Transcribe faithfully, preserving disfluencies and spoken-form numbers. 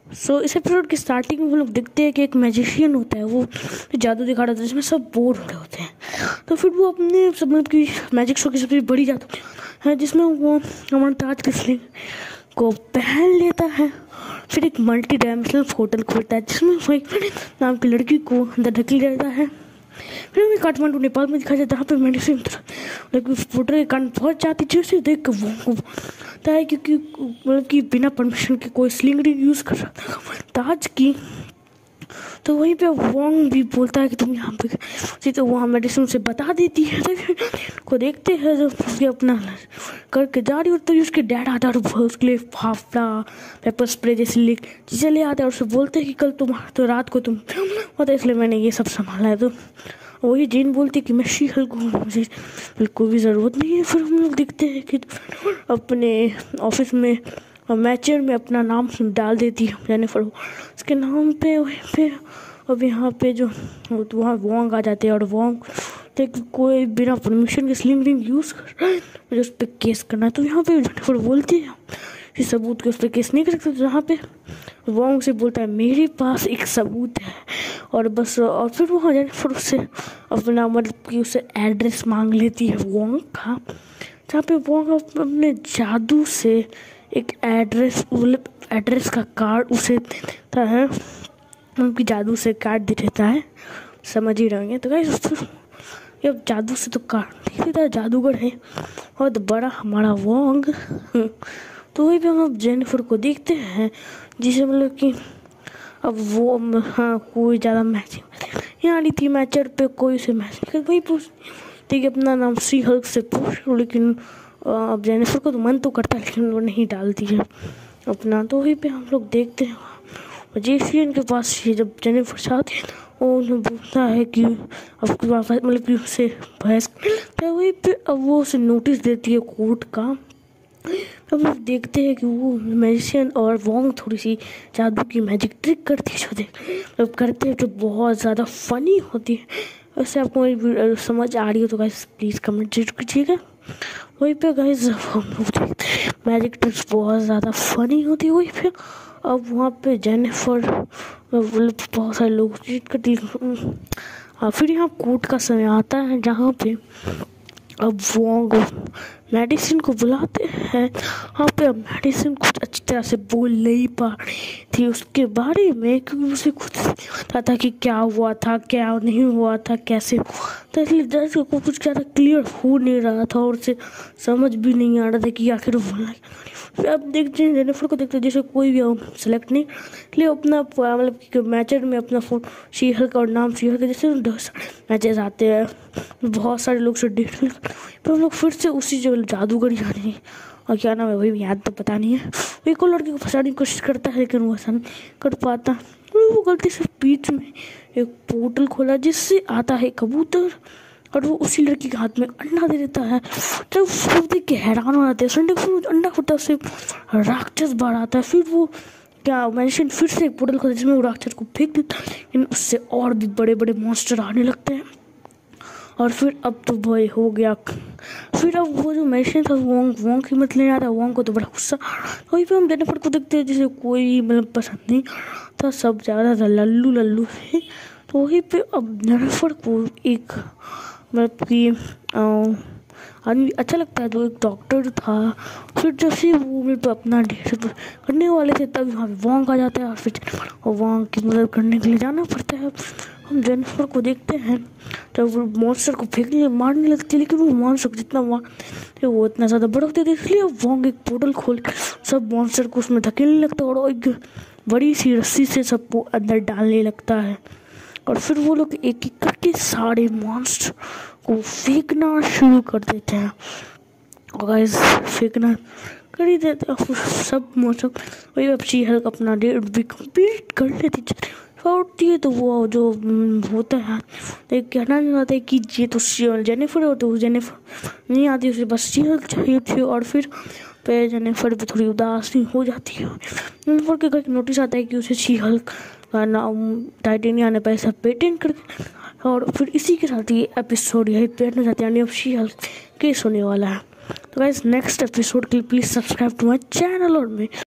सो so, इस episode की starting में हम लोग देखते हैं कि एक मैजिशियन होता है, वो जादू दिखा रहा था जिसमें सब बोर हो रहे होते हैं। तो फिर वो अपने सब मतलब की मैजिक शो की सबसे बड़ी जादू है जिसमें वो अमरताज की स्लिंग को पहन लेता है। फिर एक मल्टी डायमेंशनल होटल खोलता है जिसमें वही नाम की लड़की को अंदर ढकेल जाता है। फिर हमें काठमांडू नेपाल में दिखाया जाता है, जहाँ पे मेडिसिन लेकिन फोटो के कारण बहुत जाती थी। उसे देख के वो होता है क्योंकि मतलब कि बिना परमिशन के कोई स्लिंग नहीं यूज़ कर सकता ताज की। तो वहीं पे वोंग भी बोलता है कि तुम यहाँ पे, तो वहाँ मेडिसिन से बता देती है। तो को देखते हैं जो उसके अपना करके जा रही होती है, उसके डैड आता है और उसके लिए फाफड़ा पेपर स्प्रे जैसी लिख चीज़ें ले आता है और उसे बोलते हैं कि कल तुम तो रात को तुम होता है इसलिए मैंने ये सब संभाला है। तो वही जीन बोलती है कि मैं शी हल्क हूँ, मुझे बिल्कुल भी ज़रूरत नहीं है। फिर हम लोग देखते हैं कि अपने ऑफिस में मैचर में अपना नाम डाल देती है जेनिफर उसके नाम पे। वहीं पे अब यहाँ पे जो वहाँ वोंग आ जाते हैं और वोंग देख कोई बिना परमिशन के स्लिंग रिंग यूज़ कर रहा है, मुझे उस पर केस करना है। तो यहाँ पे जेनिफर बोलती है कि सबूत के उस पर केस नहीं कर सकते। जहाँ पे वोंग से बोलता है मेरे पास एक सबूत है और बस। और फिर वहाँ जेनिफर उससे अपना मतलब कि उससे एड्रेस मांग लेती है वोंग का, जहाँ पे वोंग अपने जादू से एक एड्रेस मतलब एड्रेस का कार्ड उसे देता है, उनकी जादू से कार्ड दे देता है, समझ ही रहेंगे। तो गाइस अब जादू से तो कार्ड दे देता है, जादूगर है बहुत बड़ा हमारा वोंग। तो वही पे हम अब जेनिफर को देखते हैं जिसे मतलब कि अब वो हाँ कोई ज़्यादा मैचिंग यहाँ नहीं थी मैचर पे, कोई उसे मैच नहीं कर वही पूछ ठीक है अपना नाम सी हल्क से पूछ, लेकिन अब जेनिफर को तो मन तो करता है लेकिन वो नहीं डालती है अपना। तो वहीं पे हम लोग देखते हैं मैजिशियन के पास ये जब जेनिफर चाहती है वो उन्हें बोलता है कि आपके पास मतलब कि उससे बहस तो वहीं पे अब वो उसे नोटिस देती है कोर्ट का। अब लोग देखते हैं कि वो मैजिशियन और वोंग थोड़ी सी जादू की मैजिक ट्रिक करती है जो देख अब करते हैं तो बहुत ज़्यादा फनी होती है। वैसे आपको समझ आ रही हो तो गाइस प्लीज़ कमेंट जरूर कीजिएगा। वहीं पे गाइस हम लोग देखते हैं मैजिक ट्रिक्स बहुत ज़्यादा फनी होती है। वहीं पे अब वहाँ पे जेनिफर मतलब बहुत सारे लोग चीट करती है। फिर यहाँ कोर्ट का समय आता है जहाँ पे अब वोंग मेडिसिन को बुलाते हैं। वहाँ पे अब मेडिसिन कुछ अच्छी तरह से बोल नहीं पा रही थी उसके बारे में क्योंकि उसे खुद पता था कि क्या हुआ था क्या नहीं हुआ था कैसे हुआ था, इसलिए जज को कुछ ज़्यादा क्लियर हो नहीं रहा था और उसे समझ भी नहीं आ रहा था कि आखिर बोलना है। फिर अब देखते हैं जेनिफर को देखते हैं जैसे कोई भी सेलेक्ट नहीं लिए अपना मतलब कि मैचर में अपना फोन शी हल्क और नाम शी हल्क जैसे मैचेस आते हैं बहुत सारे लोग से डेट फिर हम लोग फिर से उसी जो जादूगर जा रहे हैं और क्या नाम है वही याद तो पता नहीं है। वही को लड़की को फंसाने की कोशिश करता है लेकिन वो ऐसा नहीं कर पाता। वो गलती से बीच में एक पोर्टल खोला जिससे आता है कबूतर और वो उसी लड़की के हाथ में अंडा दे देता है। जब उसको देख के हैरान हो जाते हैं संडे को अंडा होता है उससे राक्षस बाहर आता है। फिर वो क्या मैजिशियन फिर से एक पोर्टल खोलता है जिसमें वो राक्षस को फेंक देता है लेकिन उससे और भी बड़े बड़े मॉन्स्टर आने लगते हैं। और फिर अब तो भाई हो गया। फिर अब वो जो मैजिशियन था वोंग वोंग की मत लेने आता वोंग को तो बड़ा गुस्सा। वहीं पे हम जेनिफर को देखते हैं जिसे कोई मतलब पसंद नहीं था, सब ज़्यादा था लल्लू लल्लू है। तो वहीं पे अब जेनिफर को एक मतलब कि आदमी अच्छा लगता है जो एक डॉक्टर था। फिर जब से वो मेरे पे अपना डेट करने वाले थे तब वहाँ पे वोंग आ जाता है और फिर वोंग की मदद करने के लिए जाना पड़ता है। हम जेनिफर को देखते हैं जब वो मॉन्स्टर को फेंकने मारने लगती है लेकिन वो मॉन्स्टर जितना मारते वो इतना ज़्यादा बड़ा होता है इसलिए वोंग एक पोर्टल खोल कर सब मॉन्स्टर को उसमें धकेलने लगता है और एक बड़ी सी रस्सी से सबको अंदर डालने लगता है। और फिर वो लोग एक एक करके सारे मॉन्स्टर को फेंकना शुरू कर देते हैं और गाइस फेंकना कर ही देते हैं सब मौसम। वही अब शी हल्क अपना डेट भी कंप्लीट कर लेती होती है। तो वो जो होता है तो कहना नहीं होता है कि ये तो जेनिफर हो तो जेनिफर नहीं आती उसे बस शी हल्क चाहिए थी। और फिर पे जेनिफर भी थोड़ी उदास हो जाती है। जेनिफर के घर नोटिस आता है कि उसे शी हल्क का नाम टाइटेनिया ने पैसा पेटेंट कर। और फिर इसी के साथ ये एपिसोड यही पेट हो जाता है यानी अब शी हल्क केस होने वाला है। तो गाइस नेक्स्ट एपिसोड के लिए please subscribe to my channel और मैं